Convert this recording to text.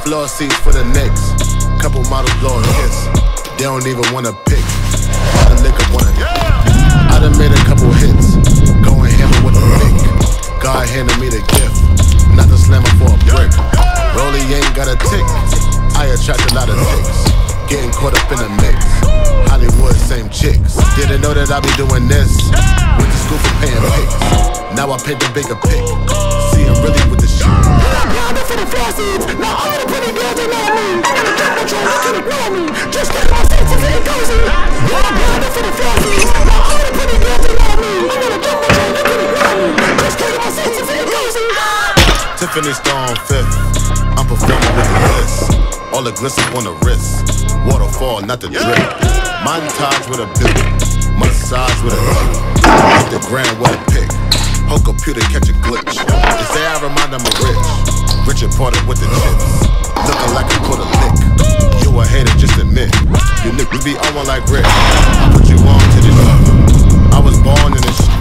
Floor seats for the Knicks. Couple models blowing hits. They don't even wanna pick. The liquor wanna I done made a couple hits. Going hammer with a pick. God handed me the gift. Not the slammer for a brick. Rollie ain't got a tick. I attract a lot of ticks. Getting caught up in the mix. Hollywood, same chicks. Didn't know that I be doing this. Went to school for paying pics. Now I paint the bigger pic. See I'm really with the shit. Grinding for the flossies. Now all the pretty girls they love me. I gotta drop my trying, they can ignore me. Just get my senses and cozy. Grinding for the flossies. Now all the pretty girls they love me. I gotta drop my trying, they can ignore me. Just get my senses and cozy. Tiffany Stone 5th. I'm performing with the list. All the glisten on the wrist. Waterfall, not the drip. Montage with a bit. Massage with a hit. Hit the grand with a pick. Whole computer catch a glitch. They say I remind them of Rich. Richard Porter with the chips. Looking like I caught a lick. You a hater, just admit. You niggas be on one like Rick. I put you on to this shit. I was born in this shit.